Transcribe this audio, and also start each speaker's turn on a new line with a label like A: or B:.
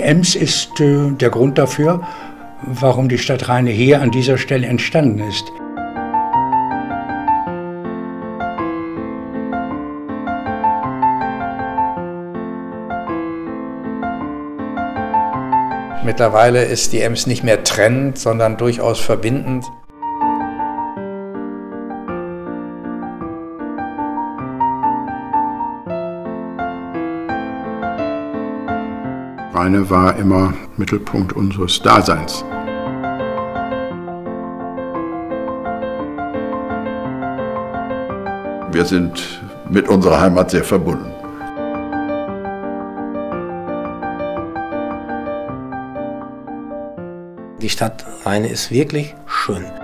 A: Ems ist der Grund dafür, warum die Stadt Rheine hier an dieser Stelle entstanden ist.
B: Mittlerweile ist die Ems nicht mehr trennend, sondern durchaus verbindend.
C: Rheine war immer Mittelpunkt unseres Daseins.
D: Wir sind mit unserer Heimat sehr verbunden.
E: Die Stadt Rheine ist wirklich schön.